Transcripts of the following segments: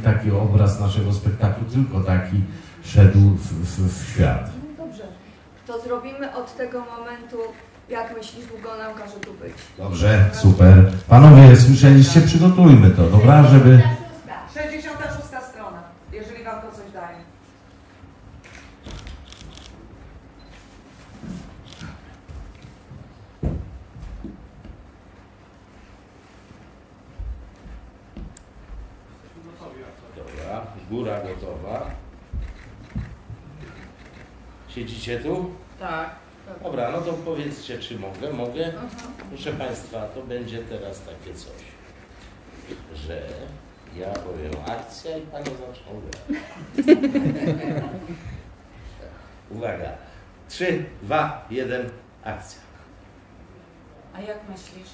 taki obraz naszego spektaklu, tylko taki szedł w świat. Dobrze, to zrobimy od tego momentu, jak myślisz, długo nam każe tu być. Dobrze, super. Panowie, słyszeliście? Przygotujmy to, dobra? Żeby... 66 strona, jeżeli wam to coś daje. Dobra, góra gotowa. Siedzicie tu? Tak. Dobra, no to powiedzcie, czy mogę? Mogę? Proszę Państwa, to będzie teraz takie coś, że ja powiem akcja i Panie zaczną grać. Uwaga. 3, 2, 1, akcja. A jak myślisz?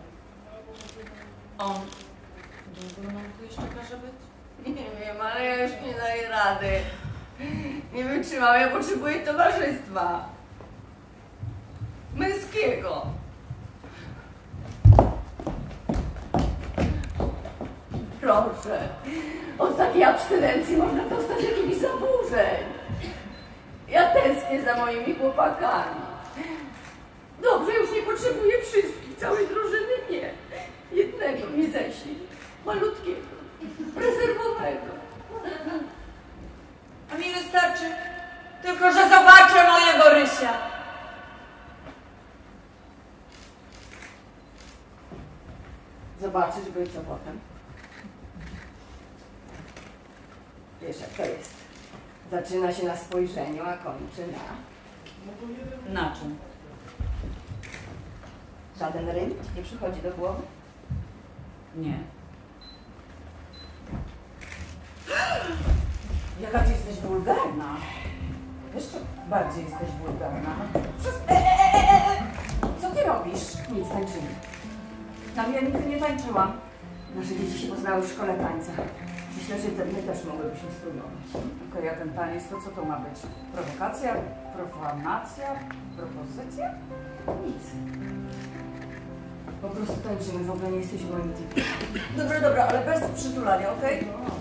On długo nam tu jeszcze każe być? Nie wiem, ale ja już nie daję rady. Nie wytrzymam, ja potrzebuję towarzystwa. Męskiego. Proszę. Od takiej abstynencji można dostać jakichś zaburzeń. Ja tęsknię za moimi chłopakami. Dobrze, już nie potrzebuję wszystkich, całej drużyny nie. Jednego mi ześlij. Malutkiego. Rezerwowego. A mi wystarczy tylko, że zobaczę mojego Rysia. Zobaczysz go i co potem? Wiesz jak to jest. Zaczyna się na spojrzeniu, a kończy na... Na czym? Żaden rym nie przychodzi do głowy? Nie. Jaka ty jesteś wulgarna. Jeszcze bardziej jesteś wulgarna. Co ty robisz? Nic, tańczymy. Tam ja nigdy nie tańczyłam. Nasze dzieci się poznały w szkole tańca. Myślę, że my też mogłybyśmy spróbować. Okej, a ten taniec to co to ma być? Prowokacja? Profanacja? Propozycja? Nic. Po prostu tańczymy, w ogóle nie jesteś moim typem. Dobra, ale bez przytulania, okej? No.